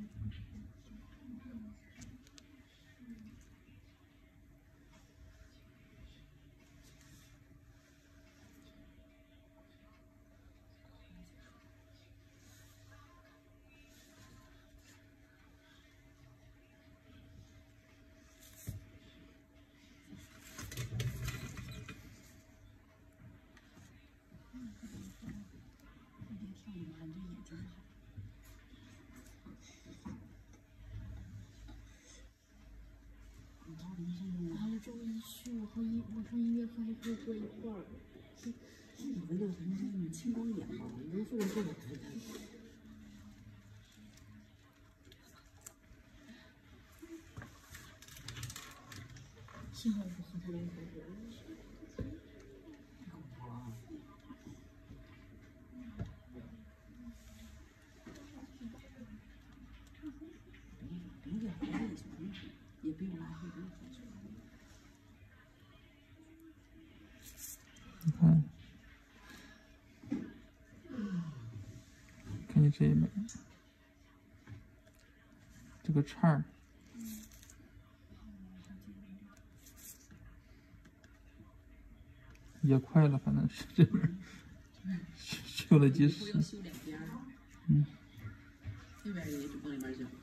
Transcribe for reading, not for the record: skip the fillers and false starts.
然后周一去，我上音乐课还可以坐一会儿。 你们那什么青光眼嘛，你能坐着坐着看看。 幸好我不喝不来口水。 也不用拉黑，不用喝水。 你看，看你这一枚，这个叉儿，也快了，反正是这边修了几十。 修两边。那边也就往里面扔。